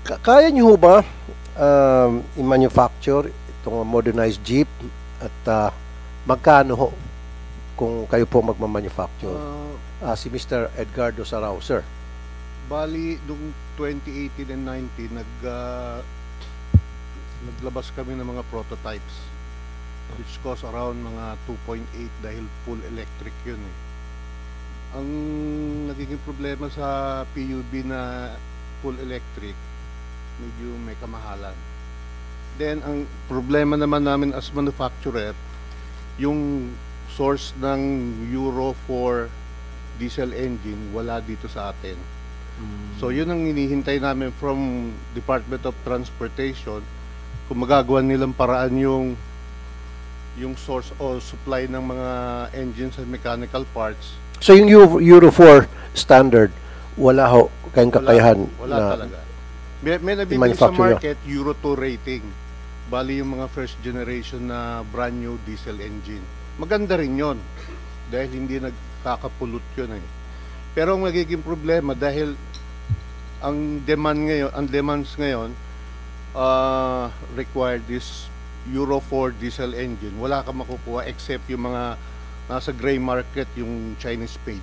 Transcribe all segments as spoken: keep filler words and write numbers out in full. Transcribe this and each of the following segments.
Ka- Kaya niyo ho ba um, i-manufacture itong modernized jeep at ah, magkano ho kung kayo po magmamanufacture? Uh, Ah, si Mister Edgardo Sarao, sir. bali, noong twenty eighteen and nineteen, nag, ah, naglabas kami ng mga prototypes which cost around mga two point eight dahil full electric yun eh. Ang nagiging problema sa P U B na full electric, medyo may kamahalan. Then, ang problema naman namin as manufacturer, yung source ng Euro four diesel engine, wala dito sa atin. So, yun ang hinihintay namin from Department of Transportation, kung magagawa nilang paraan yung yung source o supply ng mga engines and mechanical parts. So yung Euro, Euro four standard, wala ho kayong kakayahan Wala, wala na talaga. May, may nabibili sa i-manufacture nyo? market, Euro two rating. Bali yung mga first generation na brand new diesel engine. Maganda rin yon dahil hindi nagkakapulot yun eh. Pero ang magiging problema dahil ang demand ngayon, ang demands ngayon uh, required this Euro four diesel engine. Wala ka makukuha except yung mga nasa gray market, yung Chinese paid.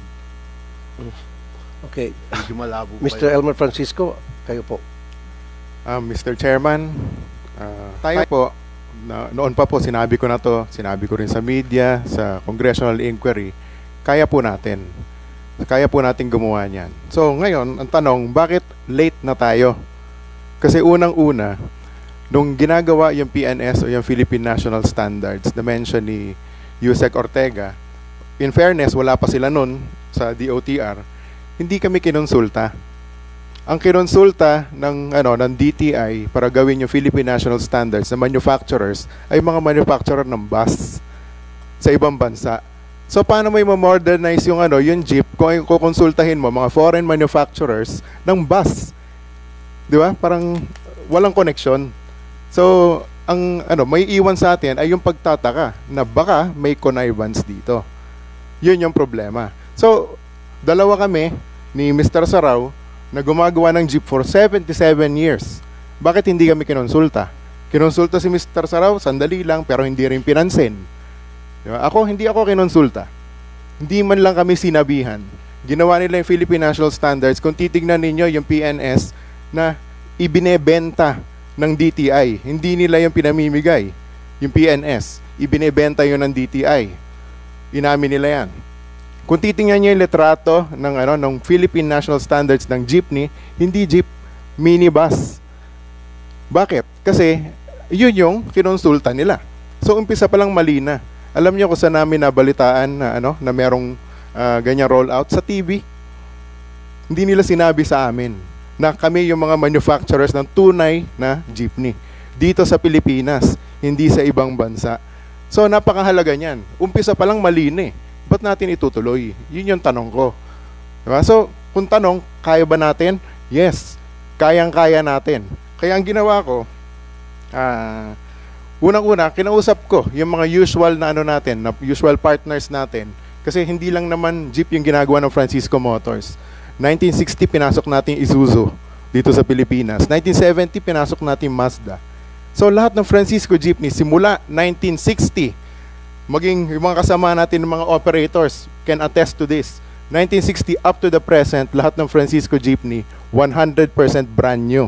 Okay. Medyo malabo pa Mister yun. Elmer Francisco, kayo po. Um, Mister Chairman, uh, tayo po, na, noon pa po sinabi ko na to, sinabi ko rin sa media, sa congressional inquiry, kaya po natin. Kaya po natin gumawa niyan. So ngayon, ang tanong, bakit late na tayo? Kasi unang-una, nung ginagawa yung P N S o yung Philippine National Standards na mention ni Yusek Ortega, in fairness, wala pa sila nun sa D O T R, hindi kami kinonsulta. Ang kinonsulta ng, ano, ng D T I para gawin yung Philippine National Standards na manufacturers ay mga manufacturer ng bus sa ibang bansa. So paano mo i-modernize yung, ano, yung jeep kung kukonsultahin mo mga foreign manufacturers ng bus? Di ba? Parang walang connection. So, ang ano, may iwan sa atin ay yung pagtataka na baka may connivance dito. Yun yung problema. So, dalawa kami ni Mister Sarao na gumagawa ng jeep for seventy-seven years. Bakit hindi kami kinonsulta? Kinonsulta si Mister Sarao, sandali lang, pero hindi rin pinansin. Diba? Ako, hindi ako kinonsulta. Hindi man lang kami sinabihan. Ginawa nila yung Philippine National Standards. Kung titignan ninyo yung P N S na ibinebenta ng D T I. Hindi nila yung pinamimigay. Yung P N S. Ibinebenta yun ng D T I. Inamin nila yan. Kung titingnan nyo yung litrato ng, ano, ng Philippine National Standards ng jeepney, hindi jeep, minibus. Bakit? Kasi yun yung kinonsulta nila. So umpisa pa lang mali na. Alam niyo kung saan namin nabalitaan na, ano, na merong uh, ganyang rollout? Sa T V. Hindi nila sinabi sa amin na kami yung mga manufacturers ng tunay na jeepney dito sa Pilipinas, hindi sa ibang bansa. So napakahalaga niyan. Umpisa pa lang mali na eh. Ba't natin itutuloy? Yun yung tanong ko. Diba? So, kung tanong, kaya ba natin? Yes, kayang-kaya natin. Kaya ang ginawa ko, ah, unang-una, kinausap ko yung mga usual na ano natin, na usual partners natin. Kasi hindi lang naman jeep yung ginagawa ng Francisco Motors. nineteen sixty, pinasok natin Isuzu dito sa Pilipinas. nineteen seventy, pinasok natin Mazda. So, lahat ng Francisco Jeepney, simula nineteen sixty, maging yung mga kasama natin ng mga operators can attest to this. nineteen sixty up to the present, lahat ng Francisco Jeepney, one hundred percent brand new.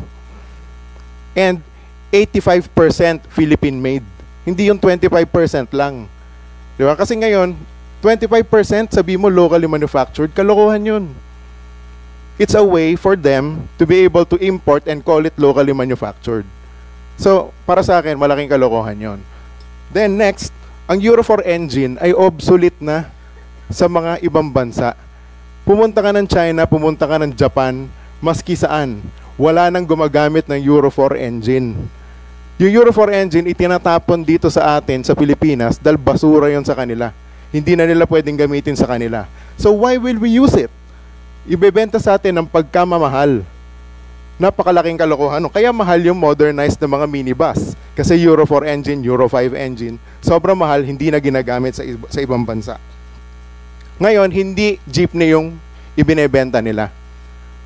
And eighty-five percent Philippine-made. Hindi yung twenty-five percent lang. Di ba? Kasi ngayon, twenty-five percent sabi mo locally manufactured, kalokohan yun. It's a way for them to be able to import and call it locally manufactured. So, para sa akin, malaking kalokohan yun. Then next, ang Euro four engine ay obsolete na sa mga ibang bansa. Pumunta ka ng China, pumunta ka ng Japan, maski saan, wala nang gumagamit ng Euro four engine. Yung Euro four engine, itinatapon dito sa atin, sa Pilipinas, dahil basura yon sa kanila. Hindi na nila pwedeng gamitin sa kanila. So why will we use it? Ibebenta sa atin ng pagkamamahal. Napakalaking kalokohan. Kaya mahal yung modernized na mga minibus. Kasi Euro four engine, Euro five engine, sobrang mahal, hindi na ginagamit sa, sa ibang bansa. Ngayon, hindi jeepney yung ibinebenta nila.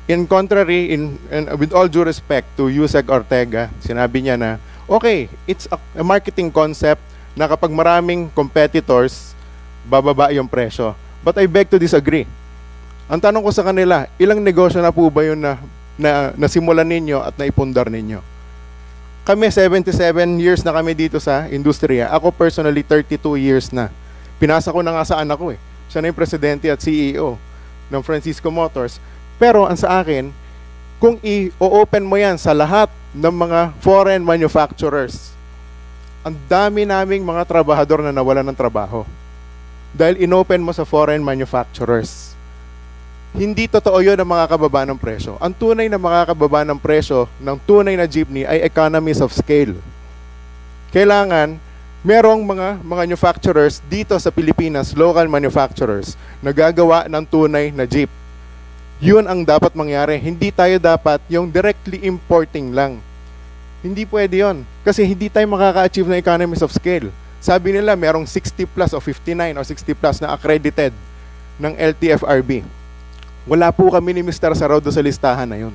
in contrary, in, in with all due respect to Yusek Ortega, sinabi niya na, okay, it's a, a marketing concept na kapag maraming competitors, bababa yung presyo. But I beg to disagree. Ang tanong ko sa kanila, ilang negosyo na po ba yun na, na nasimulan ninyo at naipundar ninyo? Kami, seventy-seven years na kami dito sa industriya. Ako personally, thirty-two years na. Pinasa ko na nga sa anak ko eh. Siya na yung presidente at C E O ng Francisco Motors. Pero ang sa akin, kung i-open mo yan sa lahat ng mga foreign manufacturers, ang dami naming mga trabahador na nawalan ng trabaho. Dahil inopen mo sa foreign manufacturers. Hindi totoo yun ang makakababa ng presyo. Ang tunay na makakababa ng presyo ng tunay na jeepney ay economies of scale. Kailangan merong mga manufacturers dito sa Pilipinas, local manufacturers, na gagawa ng tunay na jeep. Yun ang dapat mangyari. Hindi tayo dapat yung directly importing lang. Hindi pwede yun. Kasi hindi tayo makaka-achieve ng economies of scale. Sabi nila merong sixty plus o fifty-nine o sixty plus na accredited ng L T F R B. Wala po kami ni Mister Sarao doon sa listahan na yun.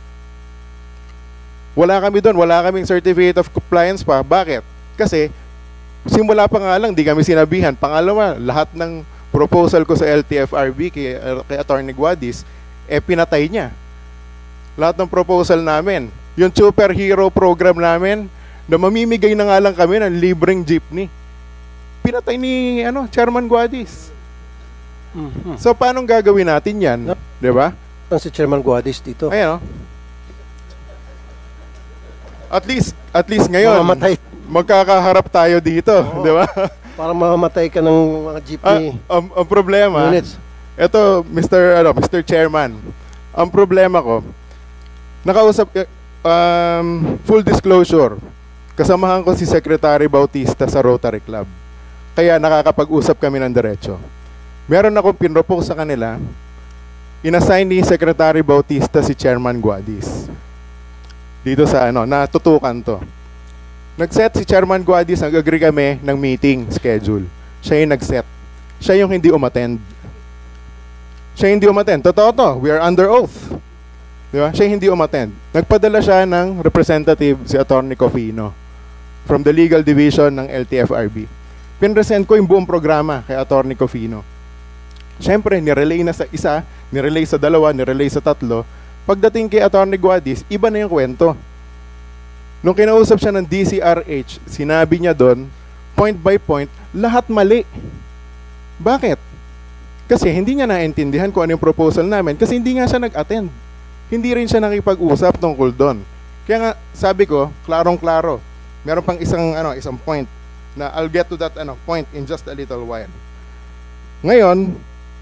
Wala kami doon. Wala kaming certificate of compliance pa. Bakit? Kasi simula pa nga lang, di kami sinabihan. Pangalawa, lahat ng proposal ko sa L T F R B kay, kay Attorney Guadis, eh pinatay niya. Lahat ng proposal namin. Yung superhero program namin, na mamimigay na nga lang kami ng libreng jeepney. Pinatay ni ano, Chairman Guadis. Mhm. So, paano gagawin natin yan? Yep. Di ba? Ang si Chairman Guadis dito. Ayan, oh. At least, at least ngayon, Mamamatay. magkakaharap tayo dito. Oo. Di ba? Para mamamatay ka ng mga Ah, jeepney ang, ang problema, units. ito, Mister Ano, Mister Chairman, ang problema ko, nakausap, eh, um, full disclosure, kasamahan ko si Secretary Bautista sa Rotary Club. Kaya nakakapag-usap kami ng diretso. Meron akong pinropose sa kanila, inassign ni Secretary Bautista si Chairman Guadis. Dito sa ano, natutukan to. Nag-set si Chairman Guadis, nag-agree kami ng meeting schedule. Siya yung nag-set. Siya yung hindi umattend. Siya yung hindi umattend. Totoo to, we are under oath. Di ba? Siya yung hindi umattend. Nagpadala siya ng representative, si Attorney Cofino, from the legal division ng L T F R B. Pinresent ko yung buong programa kay Attorney Cofino. Siyempre, nirelay na sa isa, nirelay sa dalawa, nirelay sa tatlo. Pagdating kay Attorney Guadis, iba na yung kwento. Nung kinausap siya ng D C R H, sinabi niya doon, point by point, lahat mali. Bakit? Kasi hindi niya naintindihan kung ano yung proposal namin kasi hindi nga siya nag-attend. Hindi rin siya nakipag-usap tungkol doon. Kaya nga, sabi ko, klarong-klaro. Meron pang isang, ano, isang point na I'll get to that ano, point in just a little while. Ngayon,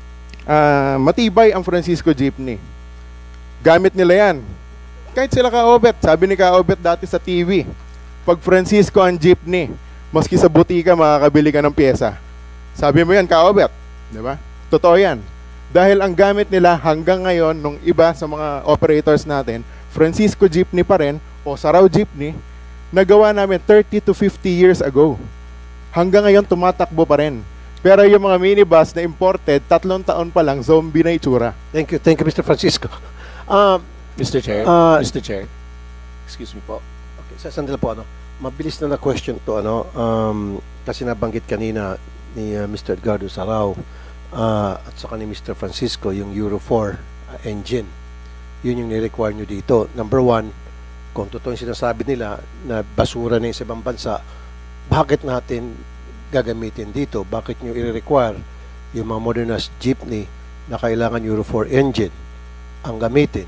uh, matibay ang Francisco Jeepney. Gamit nila yan. Kahit sila Ka-Obet, sabi ni Ka-Obet dati sa T V, pag Francisco ang jeepney, maski sa butika makakabili ka ng pyesa. Sabi mo yan, Ka-Obet. Di ba? Totoo yan. Dahil ang gamit nila hanggang ngayon, nung iba sa mga operators natin, Francisco Jeepney pa rin, o Sarao Jeepney, nagawa namin thirty to fifty years ago. Hanggang ngayon, tumatakbo pa rin. Pero yung mga minibus na imported, tatlong taon pa lang, zombie na itsura. Thank you. Thank you, Mister Francisco. Um, Mister Chair, Ah, Mister Chair, excuse me po. Okay, sa sandali po, ano, mabilis na na question to, ano, um, kasi nabanggit kanina ni uh, Mister Edgardo Sarao uh, at saka ni Mister Francisco, yung Euro four uh, engine. Yun yung ni-require nyo dito. Number one, kung totoo yung sinasabi nila na basura na yung sa ibang bansa, bakit natin gagamitin dito? Bakit nyo i-require yung mga modernized jeepney na kailangan Euro four engine ang gamitin?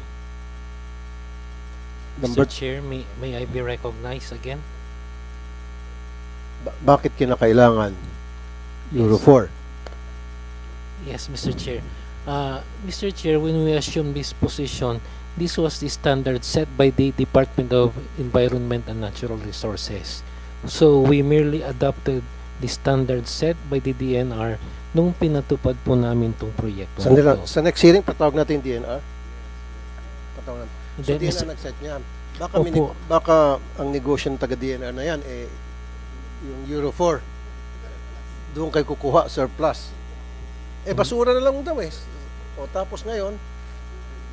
Number Mister Chair, may, may I be recognized again? Ba- bakit kinakailangan Euro Yes. four? Yes, Mister Chair. Uh, Mister Chair, when we assumed this position, this was the standard set by the Department of Environment and Natural Resources. So, we merely adopted the standard set by the D N R nung pinatupad po namin itong proyekto. Sandali lang. na to. Sa next hearing, patawag natin yung D N R. Patawag natin. So, Then, D N R Mister nag-set niya. Baka, Opo. mini- baka ang negosyo ng taga-D N R na yan, eh, yung Euro four, doon kayo kukuha, surplus. Eh, basura na lang daw eh. O tapos ngayon,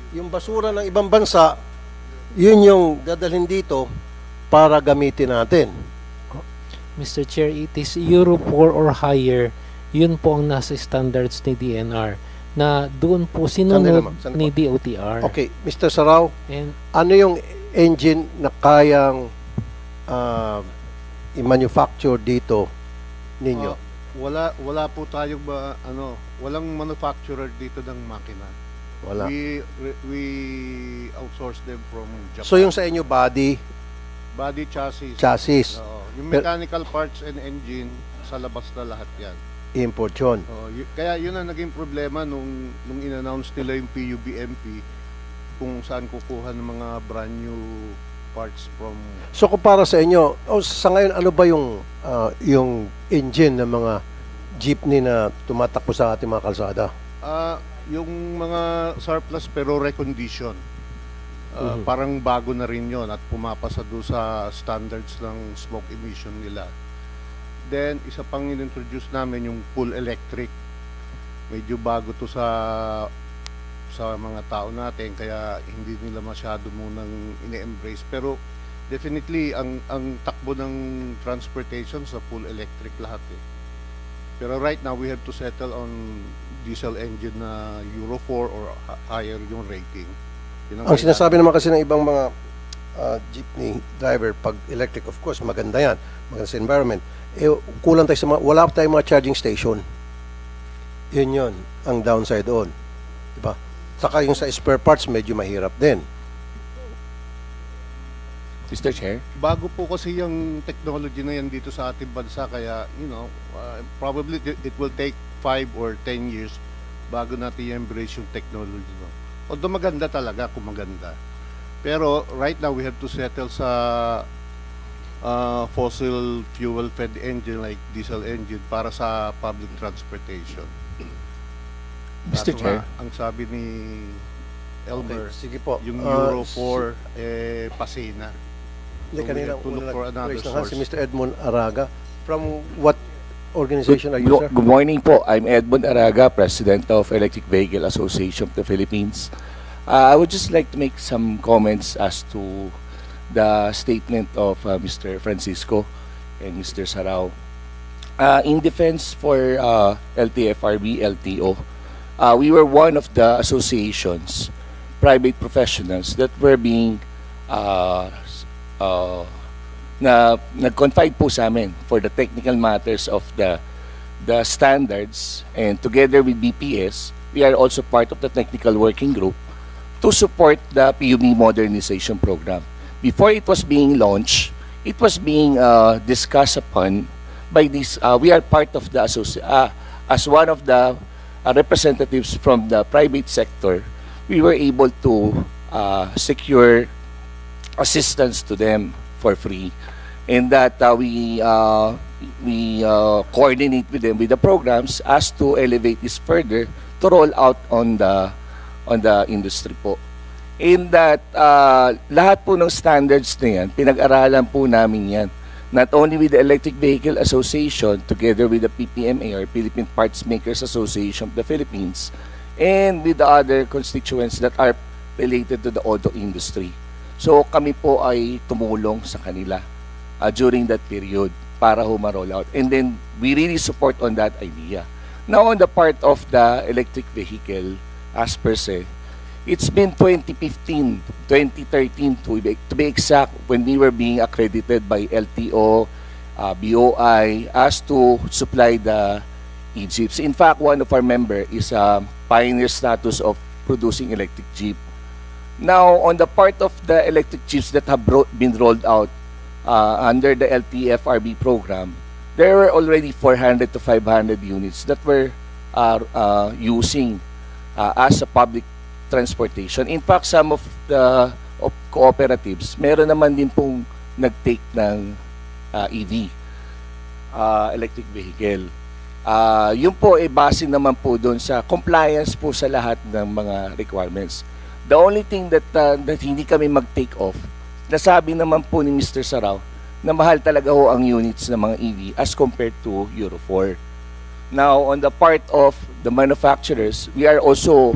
yung basura ng ibang bansa, yun yung dadalhin dito para gamitin natin. Mister Chair, it is Euro four or higher. Yun po ang nasa standards ni D N R na doon po Sandali sinunod naman, sandali ni po. D O T R. Okay, Mister Sarao, And ano yung engine na kayang ah, i-manufacture dito ninyo? Ah, wala wala po tayong ba, ano, walang manufacturer dito ng makina. Wala. We re- we outsource them from Japan. So yung sa inyo body, body chassis. chassis, Oo. Yung Pero- mechanical parts and engine sa labas na lahat 'yan. import yun. Oo, y- kaya yun ang naging problema nung nung in-announce nila yung P U B M P kung saan kukuha ng mga brand new parts from So kung para sa inyo, o sa ngayon ano ba yung ah, yung engine ng mga jeepney na tumatakbo sa ating mga kalsada? ah yung mga surplus pero recondition. Ah, Mhm. Parang bago na rin yon at pumapasa doon sa standards ng smoke emission nila. Then, isa pang in-introduce namin yung full electric. Medyo bago to sa sa mga tao natin kaya hindi nila masyado munang ine-embrace. Pero definitely ang ang takbo ng transportation sa full electric lahat eh. Pero right now we have to settle on diesel engine na Euro four or ha- higher yung rating. Yun Ang sinasabi naman kasi ng ibang mga ah, jeepney driver, pag electric, of course, maganda yan. Maganda sa environment. Eh, kulang tayo sa mga, wala pa tayong mga charging station. Yun yun, ang downside doon. Diba? Saka yung sa spare parts, medyo mahirap din. Mister Chair. Bago po kasi yung technology na yan dito sa ating bansa kaya you know uh, probably it it will take five or ten years bago natin i-embrace yung technology no. Although maganda talaga kung maganda. Pero right now we have to settle sa uh, fossil fuel fed engine like diesel engine para sa public transportation. Mister Kaso Chair. nga, ang sabi ni Elmer, Okay, sige po. yung Ah, Euro four eh pasina. Hindi, So we kanina have to look una for another nag-raise ng hand si source. Mister Edmond Araga. From what organization are you, Good, sir? good morning po. I'm Edmond Araga, President of Electric Vehicle Association of the Philippines. Uh, I would just like to make some comments as to the statement of uh, Mister Francisco and Mister Sarao. Uh, in defense for uh, L T F R B, L T O, uh, we were one of the associations, private professionals that were being uh, s- uh, na nag-confide po sa amin for the technical matters of the the standards, and together with B P S, we are also part of the technical working group to support the P U B modernization program. Before it was being launched, it was being uh, discussed upon by this. Uh, we are part of the associ- uh, as one of the uh, representatives from the private sector. We were able to uh, secure assistance to them for free, and that uh, we uh, we uh, coordinate with them with the programs as to elevate this further to roll out on the on the industry po. In that uh, lahat po ng standards na yan, pinag-aralan po namin yan. Not only with the Electric Vehicle Association, together with the P P M A or Philippine Parts Makers Association of the Philippines, and with the other constituents that are related to the auto industry. So kami po ay tumulong sa kanila uh, during that period para ho ma-roll out. And then we really support on that idea. Now on the part of the electric vehicle, as per se, it's been twenty fifteen, twenty thirteen to be, to be exact, when we were being accredited by L T O, uh, B O I, as to supply the e-jeeps. In fact, one of our member is a pioneer status of producing electric jeep. Now, on the part of the electric jeeps that have bro- been rolled out uh, under the L T F R B program, there were already four hundred to five hundred units that were uh, uh, using uh, as a public transportation. In fact, some of the of cooperatives, meron naman din pong nag-take ng uh, E V, uh, electric vehicle. Uh, yun po ay base naman po doon sa compliance po sa lahat ng mga requirements. The only thing that, uh, that hindi kami mag-take off, nasabi naman po ni Mister Sarao na mahal talaga ho ang units ng mga E V as compared to Euro four. Now, on the part of the manufacturers, we are also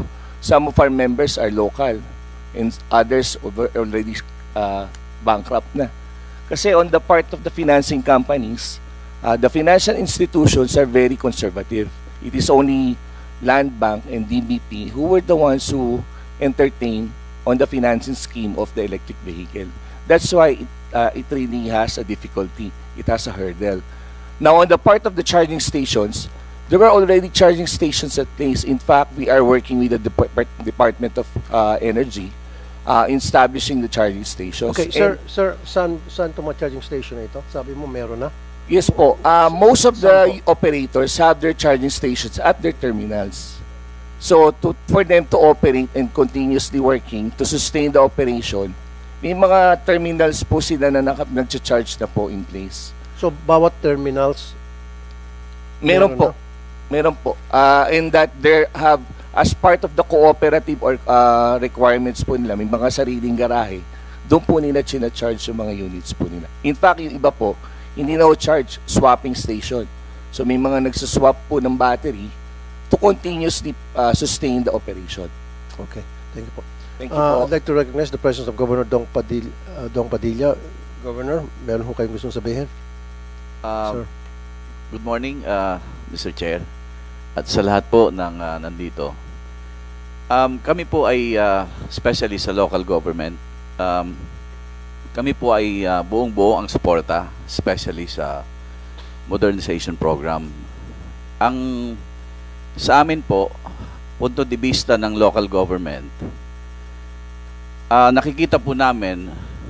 Some of our members are local and others over already uh, bankrupt na. Kasi on the part of the financing companies, uh, the financial institutions are very conservative. It is only Land Bank and D B P who were the ones who entertained on the financing scheme of the electric vehicle. That's why it, uh, it really has a difficulty. It has a hurdle. Now, on the part of the charging stations, there were already charging stations at place. In fact, we are working with the Depart Department of uh, Energy uh, in establishing the charging stations. Okay, And- sir, sir, saan, saan itong mga charging station na ito? Sabi mo, meron na? Yes po. Uh, most of the Saan operators have their charging stations at their terminals. So to, for them to operate and continuously working to sustain the operation, may mga terminals po sila na nag-charge na po in place. So, bawat terminals, Meron Meron po. Meron po. Uh, in that they have, as part of the cooperative or uh, requirements po nila, may mga sariling garahe, doon po nila china-charge yung mga units po nila. In fact, yung iba po, hindi na charge swapping station. So may mga nagsaswap po ng battery to continuously uh, sustain the operation. okay, thank you po. Thank you Uh, po. I'd like to recognize the presence of Governor Dong Padilla. Uh, Dong Padilla. Governor, meron ho kayong gustong sabihin? Um, Sir. Good morning, uh, Mister Chair, at sa lahat po ng uh, nandito. Um, kami po ay uh, especially sa local government. Um, kami po ay uh, buong-buo ang suporta, especially sa modernization program. Ang sa amin po, punto de vista ng local government, uh, nakikita po namin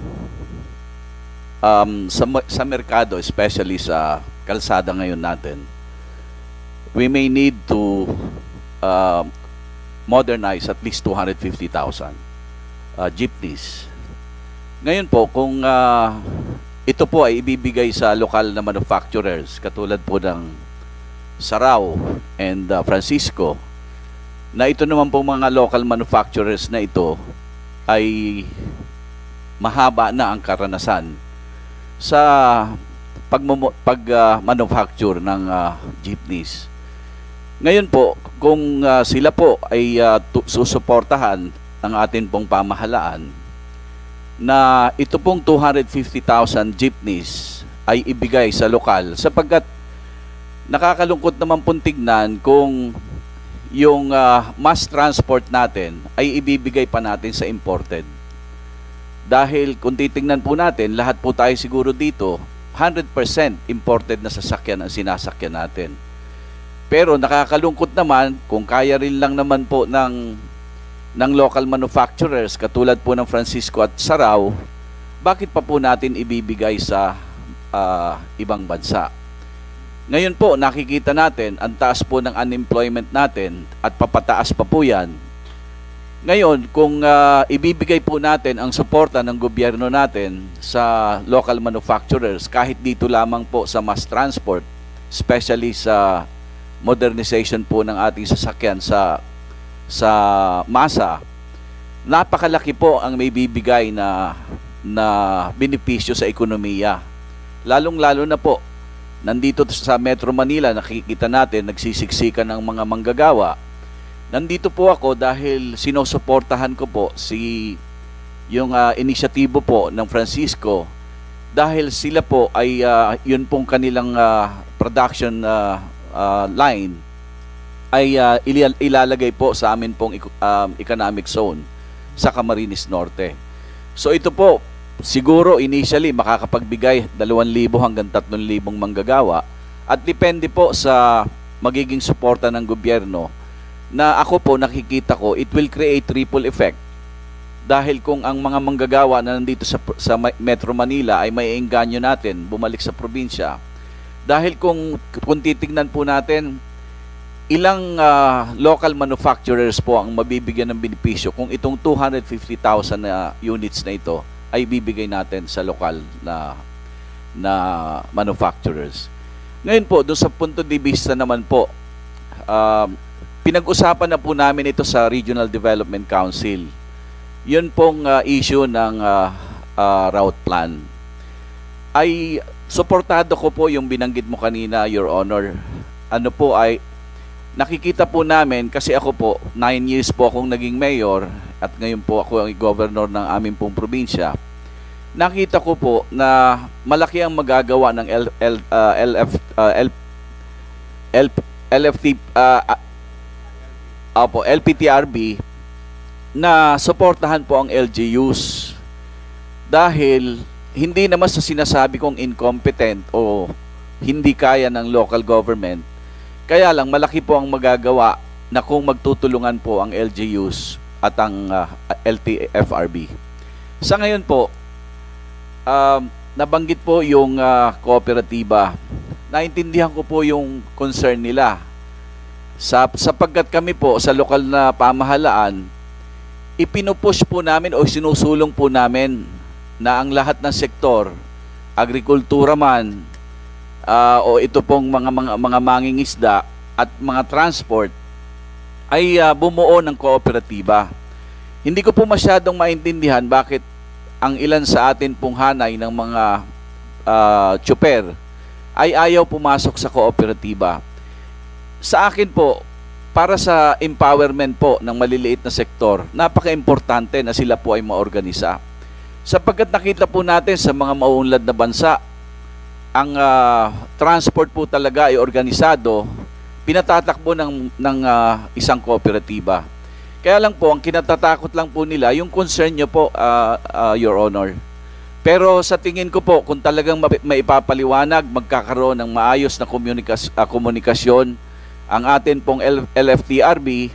um, sa, sa merkado, especially sa kalsada ngayon natin, we may need to uh, modernize at least two hundred fifty thousand uh, jeepneys. Ngayon po, kung uh, ito po ay ibibigay sa lokal na manufacturers, katulad po ng Sarao and uh, Francisco, na ito naman po mga local manufacturers na ito ay mahaba na ang karanasan sa pag-manufacture uh, ng uh, jeepneys. Ngayon po, kung uh, sila po ay uh, susuportahan ng atin pong pamahalaan, na ito pong two hundred fifty thousand jeepneys ay ibigay sa lokal, sapagkat nakakalungkot naman pong tignan kung yung uh, mass transport natin ay ibibigay pa natin sa imported. Dahil kung titignan po natin, lahat po tayo siguro dito, one hundred percent imported na sasakyan ang sinasakyan natin. Pero nakakalungkot naman kung kaya rin lang naman po ng ng local manufacturers katulad po ng Francisco at Sarao, bakit pa po natin ibibigay sa uh, ibang bansa? Ngayon po, nakikita natin, ang taas po ng unemployment natin at papataas pa po yan. Ngayon, kung uh, ibibigay po natin ang suporta ng gobyerno natin sa local manufacturers, kahit dito lamang po sa mass transport, especially sa modernization po ng ating sasakyan sa sa masa, napakalaki po ang may bibigay na na benepisyo sa ekonomiya. Lalong-lalo na po, nandito sa Metro Manila, nakikita natin, nagsisiksikan ng mga manggagawa. Nandito po ako dahil sinusuportahan ko po si yung uh, inisyatibo po ng Francisco, dahil sila po ay uh, yun pong kanilang uh, production uh, uh, line ay uh, ilalagay po sa amin pong um, economic zone sa Camarines Norte. So ito po, siguro initially makakapagbigay dalawang libo hanggang tatlong libong manggagawa, at depende po sa magiging suporta ng gobyerno, na ako po nakikita ko, it will create triple effect. Dahil kung ang mga manggagawa na nandito sa, sa Metro Manila ay may engganyo natin bumalik sa probinsya, dahil kung, kung titignan po natin, ilang uh, local manufacturers po ang mabibigyan ng benepisyo kung itong two hundred fifty thousand na units na ito ay bibigay natin sa lokal na na manufacturers. Ngayon po, doon sa punto de vista naman po, uh, pinag-usapan na po namin ito sa Regional Development Council. Yun pong uh, issue ng uh, uh, route plan. Ay suportado ko po yung binanggit mo kanina, Your Honor. Ano po ay nakikita po namin, kasi ako po, nine years po akong naging mayor at ngayon po ako ang governor ng aming pong probinsya, nakita ko po na malaki ang magagawa ng L, L, uh, L F, uh, L, L, L F T, uh, uh, po, L P T R B na suportahan po ang L G Us. Dahil hindi naman sa sinasabi kong incompetent o hindi kaya ng local government, kaya lang malaki po ang magagawa na kung magtutulungan po ang L G Us at ang uh, L T F R B. Sa ngayon po, Um, nabanggit po yung uh, kooperatiba. Naintindihan ko po yung concern nila. Sa, sapagkat kami po sa lokal na pamahalaan, ipinupush po namin o sinusulong po namin na ang lahat ng sektor, agrikultura man, uh, o ito pong mga, mga, mga mangingisda at mga transport, ay uh, bumuo ng kooperatiba. Hindi ko po masyadong maintindihan bakit ang ilan sa atin pong hanay ng mga uh, tsuper ay ayaw pumasok sa kooperatiba. Sa akin po, para sa empowerment po ng maliliit na sektor, napaka-importante na sila po ay maorganisa. Sapagkat nakita po natin sa mga mauunlad na bansa, ang uh, transport po talaga ay organisado, pinatatakbo ng, ng uh, isang kooperatiba. Kaya lang po, ang kinatatakot lang po nila, yung concern nyo po, uh, uh, Your Honor. Pero sa tingin ko po, kung talagang maipapaliwanag, magkakaroon ng maayos na komunikas uh, komunikasyon, ang atin pong L F T R B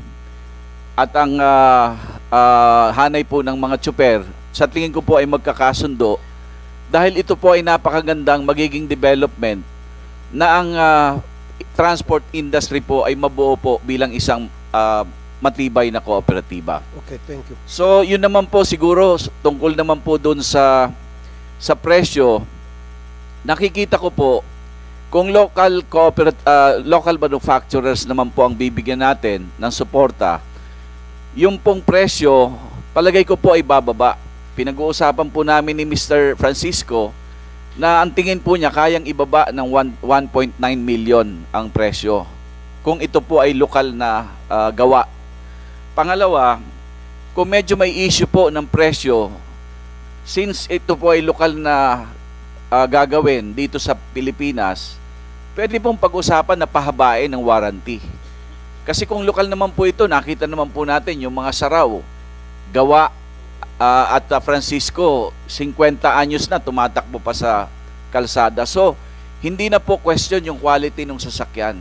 at ang uh, uh, hanay po ng mga tsuper, sa tingin ko po ay magkakasundo dahil ito po ay napakagandang magiging development na ang uh, transport industry po ay mabuo po bilang isang uh, matibay na kooperatiba. Okay, thank you. So, yun naman po siguro, tungkol naman po dun sa sa presyo, nakikita ko po, kung local cooperat uh, local manufacturers naman po ang bibigyan natin ng suporta, yung pong presyo, palagay ko po ay bababa. Pinag-uusapan po namin ni Mister Francisco na ang tingin po niya kayang ibaba ng one point nine million ang presyo kung ito po ay lokal na uh, gawa. Pangalawa, kung medyo may issue po ng presyo, since ito po ay lokal na uh, gagawin dito sa Pilipinas, pwede pong pag-usapan na pahabain ng warranty. Kasi kung lokal naman po ito, nakita naman po natin yung mga saraw, gawa uh, at uh, Francisco, fifty anyos na, tumatakbo pa sa kalsada. So, hindi na po question yung quality ng sasakyan.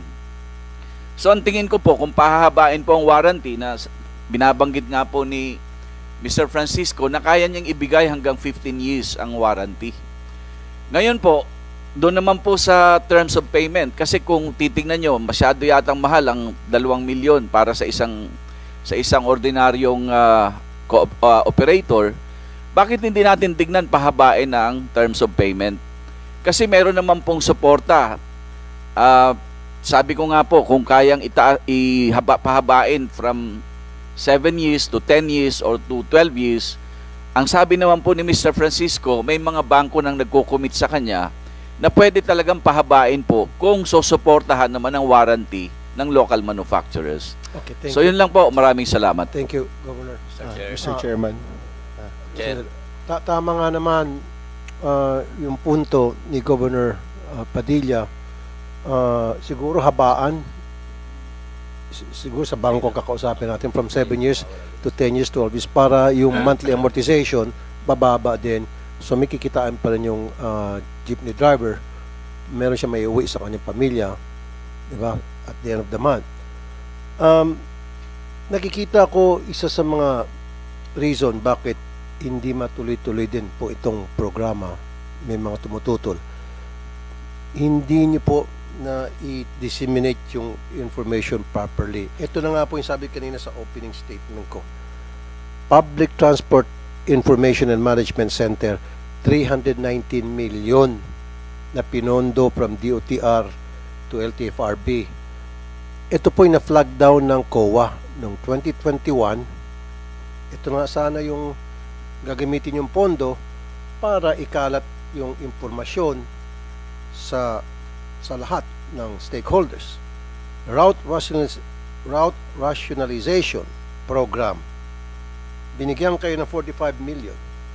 So, ang tingin ko po, kung pahahabain po ang warranty na binabanggit nga po ni Mister Francisco na kaya niyang ibigay hanggang fifteen years ang warranty. Ngayon po, doon naman po sa terms of payment, kasi kung titingnan nyo, masyado yatang mahal ang dalawang milyon para sa isang sa isang ordinaryong uh, uh, operator, bakit hindi natin tignan pahabain ang terms of payment? Kasi meron naman pong suporta. Uh, sabi ko nga po, kung kayang ita ihaba, pahabain from seven years to ten years or to twelve years, ang sabi naman po ni Mister Francisco, may mga bangko nang nagko-commit sa kanya na pwede talagang pahabain po kung susuportahan naman ang warranty ng local manufacturers. Okay, thank so you. yun lang po, maraming salamat. Thank you, Governor. Mister Chair. Mister Ah, Chairman. Chair. Ta tama nga naman uh, yung punto ni Governor uh, Padilla. Uh, siguro habaan, siguro sa bangko kakausapin natin from seven years to ten years, twelve years para yung monthly amortization bababa din. So may kikitaan pa rin yung uh, jeepney driver. Meron siya may uwi sa kanyang pamilya, di ba? At the end of the month. Um, nakikita ko isa sa mga reason bakit hindi matuloy-tuloy din po itong programa, may mga tumututol. Hindi niyo po na i-disseminate yung information properly. Ito na nga po yung sabi kanina sa opening statement ko. Public Transport Information and Management Center, three hundred nineteen million na pinondo from D O T R to L T F R B. Ito po yung na-flag down ng C O A noong twenty twenty-one. Ito nga sana yung gagamitin yung pondo para ikalat yung impormasyon sa sa lahat ng stakeholders. route, rationalis- route rationalization program. Binigyan kayo ng forty-five million.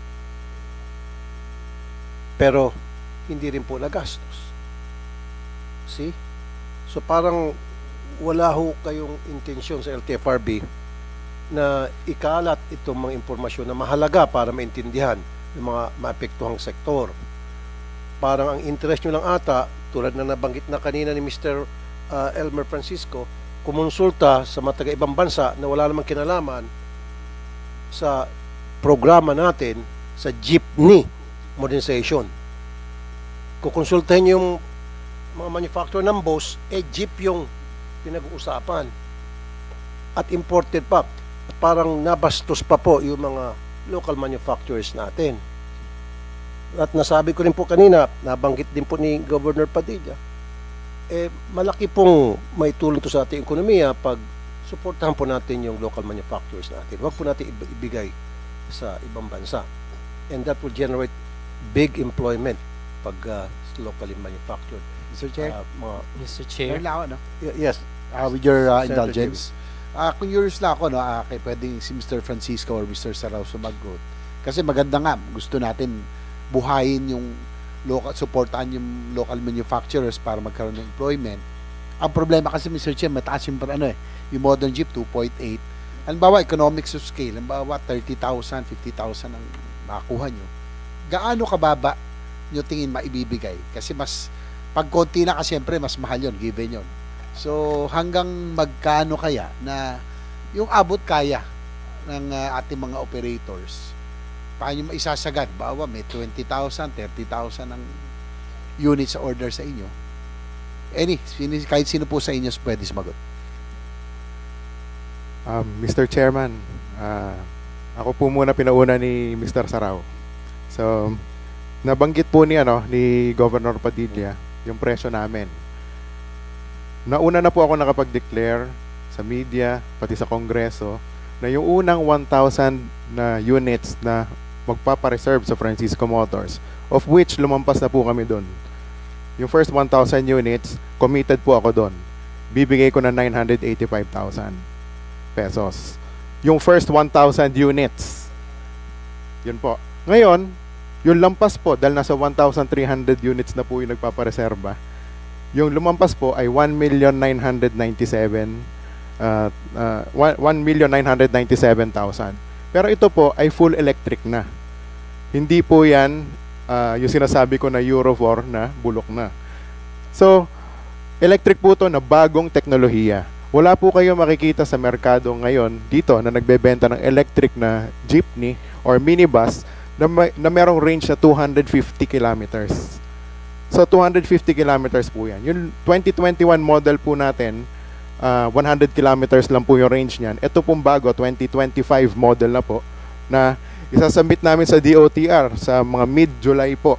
Pero hindi rin po nagastos. See? So parang wala ho kayong intensyon sa L T F R B na ikalat itong mga impormasyon na mahalaga para maintindihan ng mga maapektuhang sektor. Parang ang interest nyo lang ata, tulad na nabanggit na kanina ni Mister uh, Elmer Francisco, kumonsulta sa mga taga-ibang bansa na wala namang kinalaman sa programa natin sa jeepney modernization. Kukonsultahin yung mga manufacturer ng boss, eh jeep yung pinag-uusapan. At imported pa. At parang nabastos pa po yung mga local manufacturers natin. At nasabi ko rin po kanina, nabanggit din po ni Governor Padilla, eh malaki pong may tulong to sa ating ekonomiya pag suportahan po natin yung local manufacturers natin. Huwag po natin ibigay sa ibang bansa. And that will generate big employment pag uh, locally manufactured. Mister Chair? Uh, mga, Mister Chair, Meron lang ako, no? y- yes, Uh, with your uh, Senator indulgence. Ah, kung curious lang ako, no, ah, kay pwedeng si Mister Francisco or Mister Sarao sumagot. Kasi maganda nga, gusto natin buhayin yung local, supportahan yung local manufacturers para magkaroon ng employment. Ang problema kasi, Mister Chair, mataas yung ano eh, yung modern jeep two point eight. Halimbawa, economics of scale, halimbawa thirty thousand, fifty thousand ang makuha nyo. Gaano kababa nyo tingin maibibigay? Kasi mas, pag konti na kasi siyempre, mas mahal yun, given yun. So, hanggang magkano kaya na yung abot kaya ng uh, ating mga operators? Paano maisasagad? Bawa, may twenty thousand, thirty thousand ang units sa order sa inyo. Any, sino, kahit sino po sa inyo pwede sumagot. Um, Mister Chairman, ah, ako po muna pinauna ni Mister Sarao. So, nabanggit po ni ano ni Governor Padilla yung presyo namin. Nauna na po ako nakapag-declare sa media, pati sa Kongreso, na yung unang one thousand na units na magpapareserve sa Francisco Motors, of which lumampas na po kami doon. Yung first one thousand units, committed po ako doon. Bibigay ko na nine hundred eighty-five thousand pesos. Yung first one thousand units, yun po. Ngayon, yung lampas po, dahil nasa one thousand three hundred units na po yung nagpapareserba, yung lumampas po ay one million nine hundred ninety-seven uh, uh, one million nine hundred ninety-seven thousand. Pero ito po ay full electric na. Hindi po yan uh, yung sinasabi ko na Euro four na bulok na. So, electric po to na bagong teknolohiya. Wala po kayo makikita sa merkado ngayon dito na nagbebenta ng electric na jeepney or minibus na, may, na merong range na two hundred fifty kilometers. So, two hundred fifty kilometers po yan. Yung twenty twenty-one model po natin, uh, one hundred kilometers lang po yung range niyan. Ito pong bago, twenty twenty-five model na po, na isasubmit namin sa D O T R sa mga mid-July po.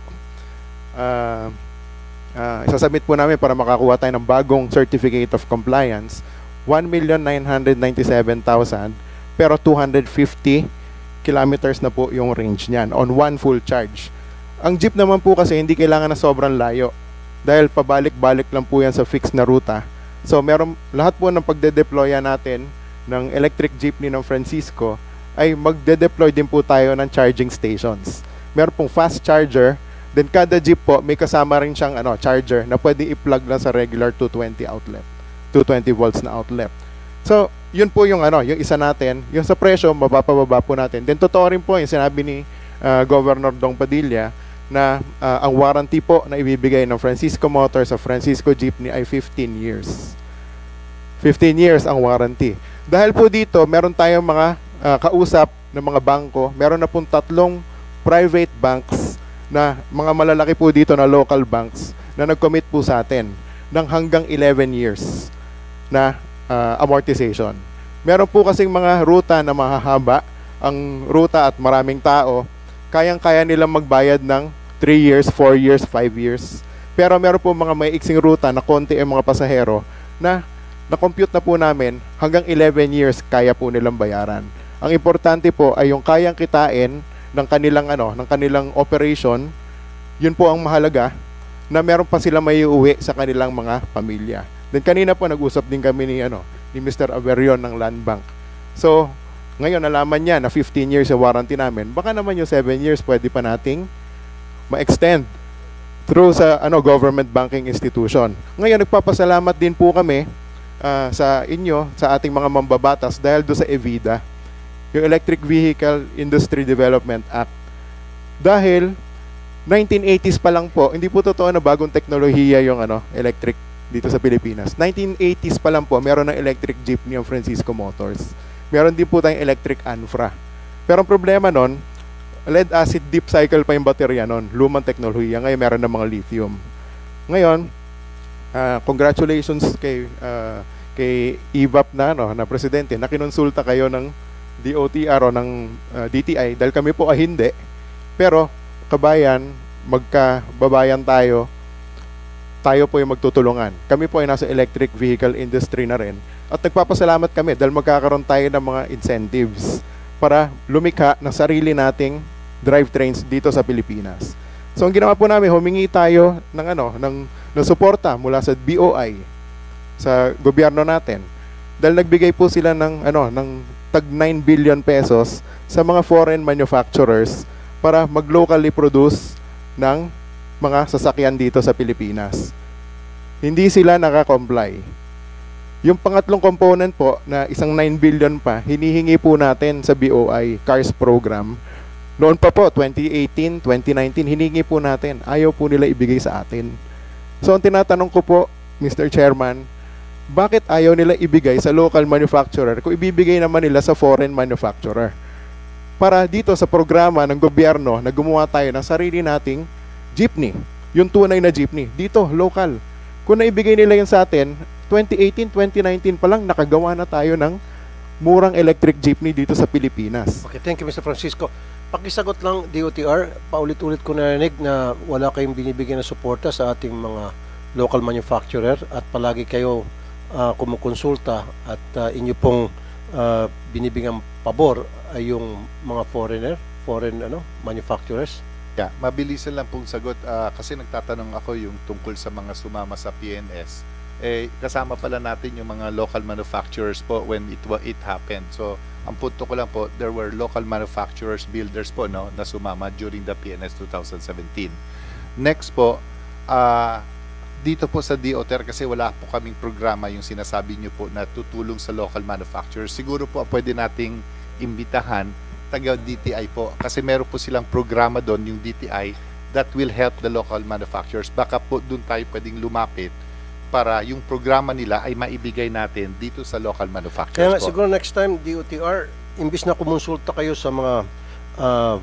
Uh, uh, isasubmit po namin para makakuha tayo ng bagong Certificate of Compliance. one million nine hundred ninety-seven thousand, pero two hundred fifty kilometers na po yung range niyan on one full charge. Ang jeep naman po kasi hindi kailangan na sobrang layo dahil pabalik-balik lang po yan sa fixed na ruta. So meron, lahat po ng pagde-deploya natin ng electric jeepney ng Francisco ay magde-deploy din po tayo ng charging stations. Meron pong fast charger, then kada jeep po may kasama rin siyang ano, charger na pwede i-plug lang sa regular two twenty outlet, two twenty volts na outlet. So yun po yung ano, yung isa natin, yung sa presyo mababa po natin. Then totoo rin po yung sinabi ni uh, Governor Dong Padilla na uh, ang warranty po na ibibigay ng Francisco Motors sa Francisco Jeepney ay fifteen years. fifteen years ang warranty. Dahil po dito, meron tayong mga uh, kausap ng mga bangko, meron na pong tatlong private banks na mga malalaki po dito na local banks na nag-commit po sa atin ng hanggang eleven years na uh, amortization. Meron po kasing mga ruta na mahahaba, ang ruta at maraming tao, kayang-kaya nilang magbayad ng three years, four years, five years. Pero meron po mga may iksing ruta na konti ang mga pasahero na na-compute na po namin hanggang eleven years kaya po nilang bayaran. Ang importante po ay yung kayang kitain ng kanilang ano, ng kanilang operation. Yun po ang mahalaga na meron pa sila may uuwi sa kanilang mga pamilya. Then kanina po nag-usap din kami ni ano ni Mister Averion ng Land Bank. So, ngayon nalaman niya na fifteen years yung warranty namin. Baka naman yung seven years pwede pa nating ma-extend through sa ano government banking institution. Ngayon nagpapasalamat din po kami uh, sa inyo, sa ating mga mambabatas dahil do sa EVIDA, yung Electric Vehicle Industry Development Act. Dahil nineteen eighties pa lang po, hindi po totoo na bagong teknolohiya yung ano electric dito sa Pilipinas. nineteen eighties pa lang po, meron ng electric jeepney ang Francisco Motors. Meron din po tayong electric Anfra. Pero ang problema nun, lead acid deep cycle pa yung baterya nun. Lumang teknolohiya. Ngayon meron ng mga lithium. Ngayon, uh, congratulations kay uh, kay E V A P na, no, na presidente na kinonsulta kayo ng D O T R o ng uh, D T I dahil kami po ay hindi. Pero kabayan, magkababayan tayo, tayo po yung magtutulungan. Kami po ay nasa electric vehicle industry na rin. At nagpapasalamat kami dahil magkakaroon tayo ng mga incentives para lumikha ng sarili nating drivetrains dito sa Pilipinas. So ang ginawa po namin, humingi tayo ng ano, ng, ng suporta mula sa B O I, sa gobyerno natin. Dahil nagbigay po sila ng ano, ng tag nine billion pesos sa mga foreign manufacturers para mag-locally produce ng mga sasakyan dito sa Pilipinas. Hindi sila naka-comply. Yung pangatlong component po na isang nine billion pa, hinihingi po natin sa B O I CARS program. Noon pa po, twenty eighteen, twenty nineteen, hiningi po natin. Ayaw po nila ibigay sa atin. So ang tinatanong ko po, Mister Chairman, bakit ayaw nila ibigay sa local manufacturer kung ibibigay naman nila sa foreign manufacturer? Para dito sa programa ng gobyerno na gumawa tayo ng sarili nating jeepney, yung tunay na jeepney, dito, local. Kung naibigay nila yun sa atin, twenty eighteen, twenty nineteen pa lang, nakagawa na tayo ng murang electric jeepney dito sa Pilipinas. Okay, thank you, Mister Francisco. Pakisagot lang, D O T R, paulit-ulit ko narinig na wala kayong binibigyan na suporta sa ating mga local manufacturer at palagi kayo uh, kumukonsulta at uh, inyo pong uh, binibigyan pabor ay yung mga foreigner, foreign ano, manufacturers. Yeah, mabilisan lang pong sagot uh, kasi nagtatanong ako yung tungkol sa mga sumama sa P N S. Eh, kasama pala natin yung mga local manufacturers po when it it happened. So, ang punto ko lang po, there were local manufacturers, builders po, no, na sumama during the P N S twenty seventeen. Next po, uh, dito po sa D O T R kasi wala po kaming programa yung sinasabi nyo po na tutulong sa local manufacturers. Siguro po pwede nating imbitahan taga D T I po kasi meron po silang programa doon, yung D T I, that will help the local manufacturers. Baka po doon tayo pwedeng lumapit para yung programa nila ay maibigay natin dito sa local manufacturers. Kaya nga, po. siguro next time, D O T R, imbis na kumonsulta kayo sa mga uh,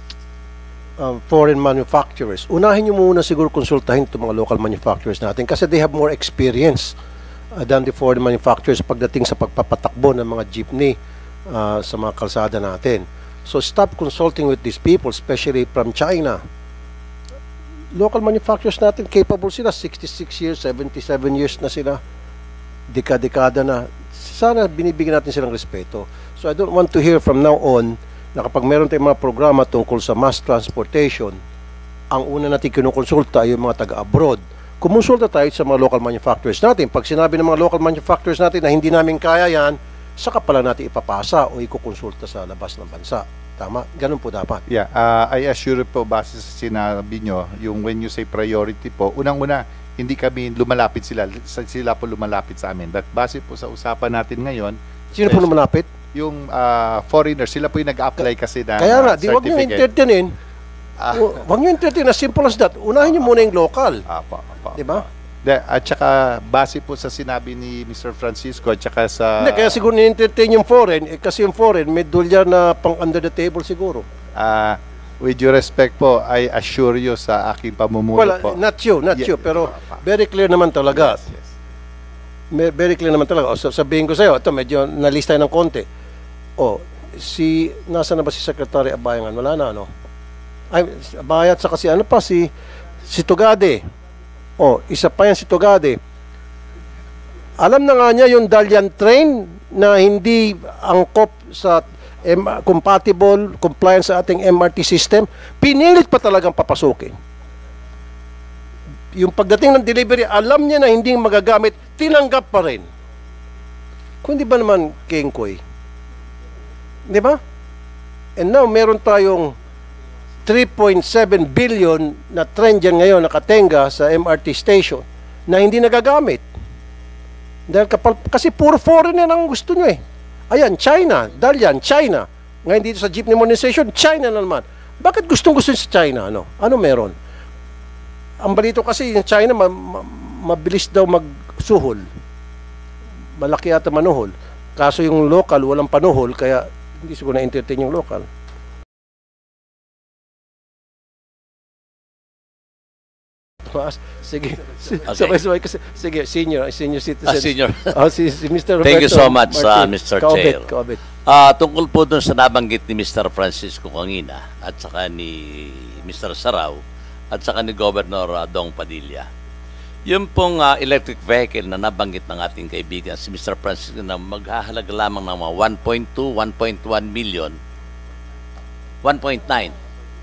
uh, foreign manufacturers, unahin nyo muna siguro konsultahin itong mga local manufacturers natin kasi they have more experience uh, than the foreign manufacturers pagdating sa pagpapatakbo ng mga jeepney uh, sa mga kalsada natin. So stop consulting with these people, especially from China. Local manufacturers natin, capable sila, sixty-six years, seventy-seven years na sila, dekada-dekada na. Sana binibigyan natin silang respeto. So I don't want to hear from now on na kapag meron tayong mga programa tungkol sa mass transportation, ang una natin kinukonsulta ay yung mga taga-abroad. Kumonsulta tayo sa mga local manufacturers natin. Pag sinabi ng mga local manufacturers natin na hindi namin kaya yan, saka pala natin ipapasa o ikukonsulta sa labas ng bansa. Tama? Ganun po dapat. Yeah, uh, I assure po base sa sinabi nyo, yung when you say priority po, unang-una, hindi kami lumalapit sila, sila po lumalapit sa amin. That base po sa usapan natin ngayon. Sino po lumalapit? Yung uh, foreigners, sila po yung nag-apply kasi na Kaya nga, uh, di wag nyo certificate. entertainin. Ah. Wag nyo entertain, as simple as that. Unahin nyo muna yung local. Apo, apo, Di ba? De, at saka base po sa sinabi ni Mister Francisco at saka sa Hindi, kaya siguro ni-entertain yung foreign, eh, kasi yung foreign may dolyar na pang under the table siguro. uh, with due respect po, I assure you sa aking pamumuno Well, po. not you, not Yeah. you, pero very clear naman talaga. Yes, yes. May- Very clear naman talaga. O, sabihin ko sa'yo, ito, medyo nalista ng konti. O, si, nasa na ba si Secretary Abayangan? Wala na, ano? Ay, Abayat, saka si ano pa, si, si Tugade. O, isa pa yan si Tugade. Alam na nga niya yung Dalian train na hindi angkop sa M- compatible, compliance sa ating M R T system, pinilit pa talagang papasukin. Yung pagdating ng delivery, alam niya na hindi magagamit, tinanggap pa rin. Kung di ba naman, King Koy? Di ba? And now, meron tayong three point seven billion na trend dyan ngayon nakatenga sa M R T station na hindi nagagamit. Dahil kapal, kasi puro foreigner ang gusto nyo eh. Ayan, China. Dahil yan, China. Ngayon dito sa jeepney modernization, China na naman. Bakit gustong gusto sa China? Ano? Ano meron? Ang balito kasi yung China, ma ma mabilis daw magsuhol. Malaki ata manuhol. Kaso yung local, walang panuhol, kaya hindi siguro na-entertain yung local. Sige. Okay. Sabay-sabay kasi. Sige, senior, senior citizen. Ah, senior. Oh, si, si Mister Thank you Roberto so much, uh, Martin. Mister Kaobit, Chair. kaobit. Ah, tungkol po dun sa nabanggit ni Mister Francisco Kangina at saka ni Mister Sarao at saka ni Governor uh, Dong Padilla. Yung pong uh, electric vehicle na nabanggit ng ating kaibigan si Mister Francisco na maghahalaga lamang ng mga one point two, one point one million, one point nine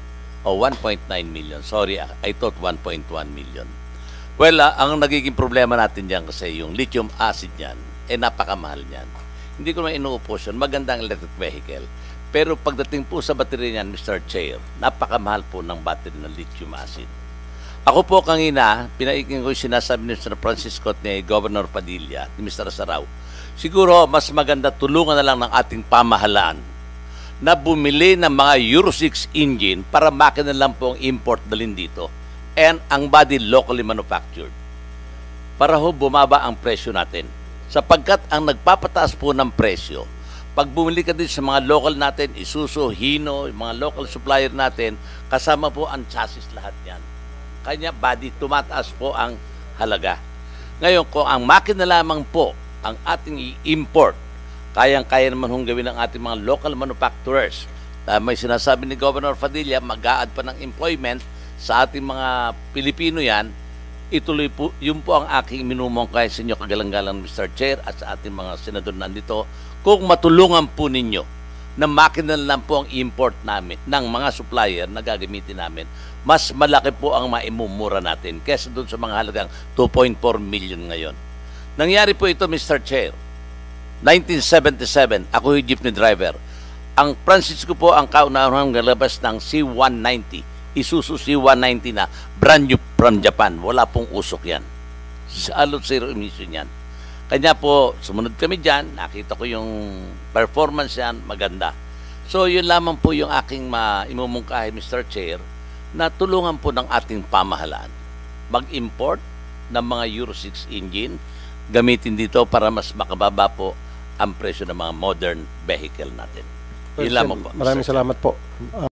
o one point nine million. Sorry, I thought one point one million. Well, uh, ang nagiging problema natin diyan kasi yung lithium acid niyan, eh napakamahal niyan. Hindi ko naman inuupos yun. Magandang electric vehicle. Pero pagdating po sa battery niyan, Mister Chair, napakamahal po ng battery ng lithium acid. Ako po kanina, pinaiking ko yung sinasabi ni Mister Francisco at ni Governor Padilla, ni Mister Sarao. Siguro, mas maganda tulungan na lang ng ating pamahalaan na bumili ng mga Euro six engine para makina lang po ang import dalhin dito and ang body locally manufactured para ho bumaba ang presyo natin sapagkat ang nagpapataas po ng presyo pag bumili ka din sa mga local natin, Isuzu, Hino, yung mga local supplier natin, kasama po ang chassis lahat yan kanya body tumataas po ang halaga. Ngayon kung ang makina lamang po ang ating i-import, kayang-kaya naman hong gawin ng ating mga local manufacturers. Uh, may sinasabi ni Governor Padilla, mag-a-add pa ng employment sa ating mga Pilipino yan. Ituloy po, yun po ang aking minumungkay sa inyo kagalang-galang Mister Chair at sa ating mga senador nandito. Kung matulungan po ninyo na makina lang po ang import namin ng mga supplier na gagamitin namin, mas malaki po ang maimumura natin kaysa doon sa mga halagang two point four million ngayon. Nangyari po ito, Mister Chair. nineteen seventy-seven, ako yung jeepney driver. Ang Francisco po ang kaunahang galabas ng C one ninety, Isuzu C one ninety na brand new from Japan. Wala pong usok yan. Alot zero emission yan. Kanya po, sumunod kami dyan, nakita ko yung performance yan, maganda. So yun lamang po yung aking maimumungkahi, Mister Chair, na tulungan po ng ating pamahalaan. Mag-import ng mga Euro six engine, gamitin dito para mas makababa po ang presyo ng mga modern vehicle natin. Yun lamang po. Maraming salamat po.